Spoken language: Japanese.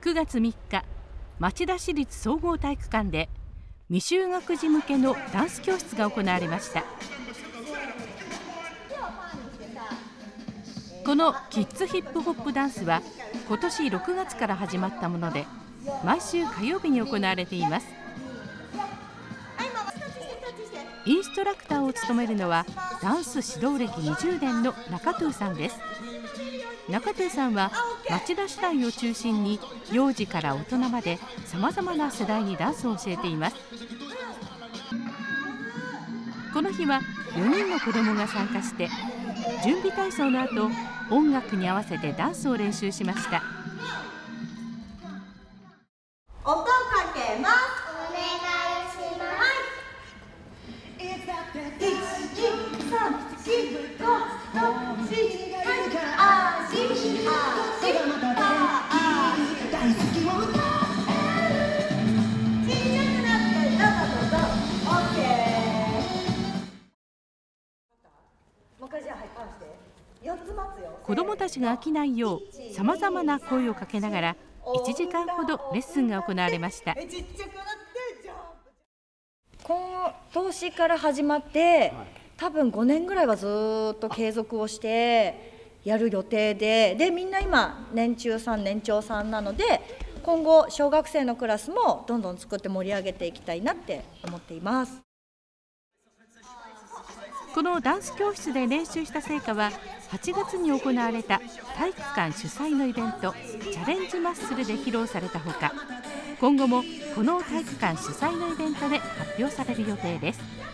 9月3日、町田市立総合体育館で未就学児向けのダンス教室が行われました。このキッズヒップホップダンスは今年6月から始まったもので、毎週火曜日に行われています。インストラクターを務めるのはダンス指導歴20年の中藤さんです。中藤さんは町田市内を中心に幼児から大人までさまざまな世代にダンスを教えています。この日は4人の子どもが参加して、準備体操の後、音楽に合わせてダンスを練習しました。 音かけます。 お願いします。 子どもたちが飽きないよう、さまざまな声をかけながら1時間ほどレッスンが行われました。 今年から始まって、多分5年ぐらいはずっと継続をしてやる予定で、みんな今年中さん年長さんなので、今後小学生のクラスもどんどん作って盛り上げていきたいなって思っています。 このダンス教室で練習した成果は8月に行われた体育館主催のイベントチャレンジマッスルで披露されたほか、今後もこの体育館主催のイベントで発表される予定です。